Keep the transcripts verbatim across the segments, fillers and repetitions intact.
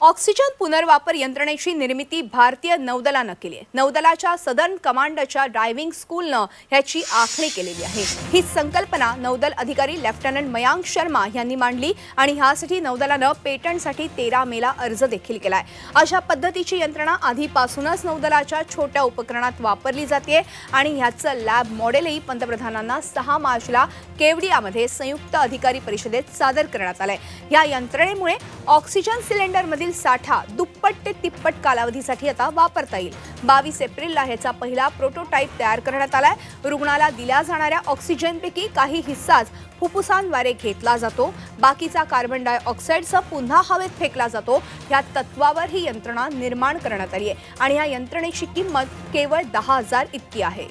Oxygen पुनर्वापर यंत्रणेची निर्मिती भारतीय नौदलानं केली आहे। नौदलाच्या सदर्न कमांडच्या ड्रायव्हिंग स्कूलनं याची आखणी केलेली आहे। ही संकल्पना नौदल अधिकारी लेफ्टनंट मयांक शर्मा यांनी मांडली आणि ह्यासाठी नौदलानं पेटंटसाठी तेरा मेला अर्ज देखील केलाय। अशा पद्धतीची यंत्रणा आधीपासूनच नौदलाच्या छोट्या उपकरणात वापरली जाते आणि ह्याचं लॅब मॉडेलही पंतप्रधानांना सहा मार्चला केवडियामध्ये संयुक्त अधिकारी परिषदेत सादर करण्यात आलंय। या यंत्रणेमुळे ऑक्सिजन सिलेंडरमधील साठा दुप्पट ते तिप्पट कालावधीसाठी आता वापरता येईल। बावीस एप्रिलला ह्याचा पहिला प्रोटोटाइप तयार करण्यात आलाय। रुग्णाला दिल्या जाणाऱ्या ऑक्सिजनपैकी काही हिस्साच फुफ्फुसांद्वारे घेतला जातो, बाकीचा कार्बन डायऑक्साइडचा पुन्हा हवेत फेकला जातो। या तत्वावर ही यंत्रणा निर्माण करण्यात आली आहे आणि या यंत्रणेची किंमत केवळ दहा हजार इतकी आहे।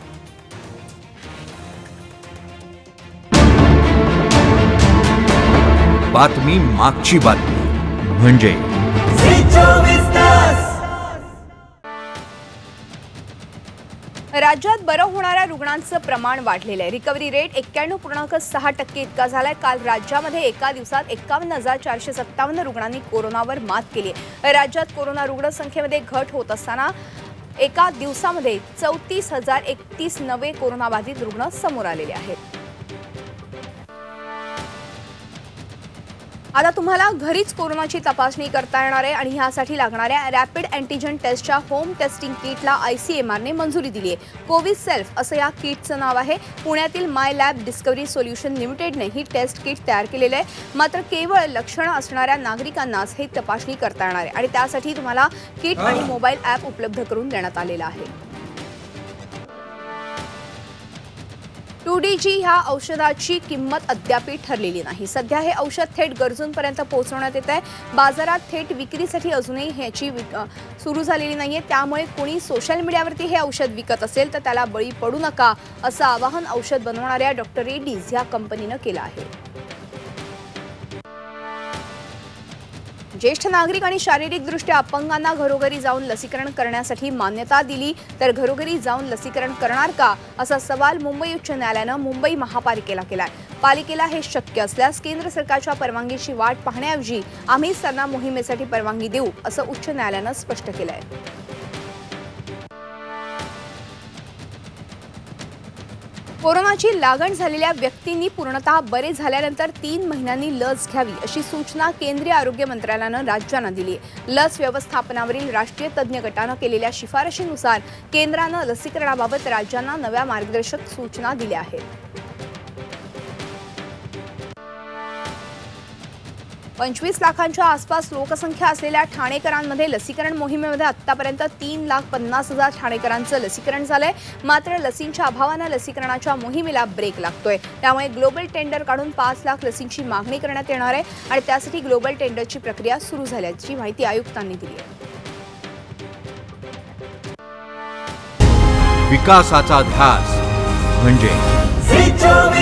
बातमी मागची बातमी म्हणजे राज्यात बरं होणाऱ्या रुग्णांचं प्रमाण वाढलेलं आहे। रिकव्हरी रेट एक्क्याण्णव पूर्णांक सहा टक्के इतका झालाय। काल राज्यामध्ये एका दिवसात एक्कावन्न हजार चारशे सत्तावन्न रुग्णांनी कोरोनावर मात केली आहे। राज्यात कोरोना रुग्ण संख्येमध्ये घट होत असताना एका दिवसामध्ये चौतीस हजार एकतीस नवे कोरोनाबाधित रुग्ण समोर आलेले आहेत। आता तुम्हाला घरीच कोरोनाची तपासणी करता येणार आहे आणि ह्यासाठी लागणाऱ्या रॅपिड अँटीजन टेस्टच्या होम टेस्टिंग किटला आयसीएमआरने मंजुरी दिली आहे। कोविड सेल्फ असं या किटचं नाव आहे। पुण्यातील माय लॅब डिस्कव्हरी सोल्युशन लिमिटेडने ही टेस्ट किट तयार केलेलं आहे। मात्र केवळ लक्षणं असणाऱ्या नागरिकांनाच हे तपासणी करता येणार आहे आणि त्यासाठी तुम्हाला किट आणि मोबाईल ॲप उपलब्ध करून देण्यात आलेलं आहे। टू डी जी ह्या औषधाची किंमत अद्याप ठरलेली नाही। सध्या हे औषध थेट गरजूंपर्यंत पोहोचवण्यात येत आहे। बाजारात थेट विक्रीसाठी अजूनही ह्याची सुरू झालेली नाहीये। त्यामुळे कोणी सोशल मीडियावरती हे औषध विकत असेल तर त्याला बळी पडू नका असं आवाहन औषध बनवणाऱ्या डॉक्टर रेड्डीज ह्या कंपनीनं केलं आहे। ज्येष्ठ नागरिक आणि शारीरिकदृष्ट्या अपंगांना घरोघरी जाऊन लसीकरण करण्यासाठी मान्यता दिली तर घरोघरी जाऊन लसीकरण करणार का असा सवाल मुंबई उच्च न्यायालयानं मुंबई महापालिकेला केलाय। पालिकेला हे शक्य असल्यास केंद्र सरकारच्या परवानगीची वाट पाहण्याऐवजी आम्हीच त्यांना मोहिमेसाठी परवानगी देऊ असं उच्च न्यायालयानं स्पष्ट केलंय। कोरोनाची लागण झालेल्या व्यक्तींनी पूर्णतः बरे झाल्यानंतर तीन महिन्यांनी लस घ्यावी अशी सूचना केंद्रीय आरोग्य मंत्रालयानं राज्यांना दिली आहे। लस व्यवस्थापनावरील राष्ट्रीय तज्ज्ञ गटानं केलेल्या शिफारशीनुसार केंद्रानं लसीकरणाबाबत राज्यांना नव्या मार्गदर्शक सूचना दिल्या आहेत। पंचवीस लाखांच्या आसपास लोकसंख्या असलेल्या ठाणेकरांमध्ये लसीकरण मोहिमेमध्ये आतापर्यंत तीन लाख पन्नास हजार ठाणेकरांचं लसीकरण झालंय। मात्र लसींच्या अभावानं लसीकरणाच्या मोहिमेला ब्रेक लागतोय। त्यामुळे ग्लोबल टेंडर काढून पाच लाख लसींची मागणी करण्यात येणार आहे आणि त्यासाठी ग्लोबल टेंडरची प्रक्रिया सुरू झाल्याची माहिती आयुक्तांनी दिली आहे। विकासाचा ध्यास म्हणजे